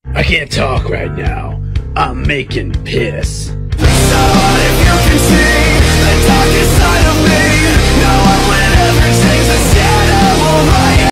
I can't talk right now. I'm making piss. So what if you can see